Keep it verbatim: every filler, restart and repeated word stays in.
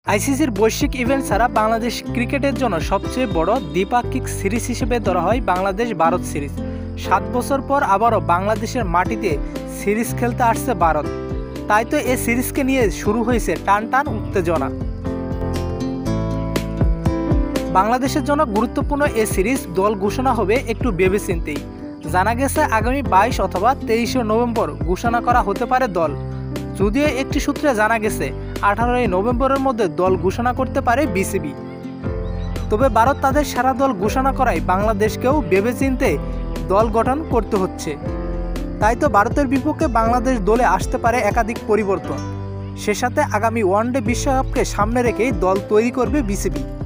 আইসিসির বৈশ্বিক ইভেন্ট ছাড়া বাংলাদেশ ক্রিকেটের জন্য সবচেয়ে বড় দ্বিপাক্ষিক সিরিজ হিসেবে ধরা হয় বাংলাদেশ ভারত সিরিজ। সাত বছর পর আবারও বাংলাদেশের মাটিতে সিরিজ খেলতে আসছে ভারত, তাই তো এই সিরিজকে নিয়ে শুরু হয়েছে টান টান উত্তেজনা। বাংলাদেশের জন্য গুরুত্বপূর্ণ এই সিরিজ দল ঘোষণা হবে একটু ভেবেচিন্তেই। জানা গেছে আগামী বাইশ অথবা তেইশে নভেম্বর ঘোষণা করা হতে পারে দল। যদিও একটি সূত্রে জানা গেছে আঠারোই নভেম্বরের মধ্যে দল ঘোষণা করতে পারে বিসিবি। তবে ভারত তাদের সেরা দল ঘোষণা করায় বাংলাদেশকেও ভেবেচিন্তে দল গঠন করতে হচ্ছে। তাই তো ভারতের বিপক্ষে বাংলাদেশ দলে আসতে পারে একাধিক পরিবর্তন। সে সাথে আগামী ওয়ানডে বিশ্বকাপকে সামনে রেখেই দল তৈরি করবে বিসিবি।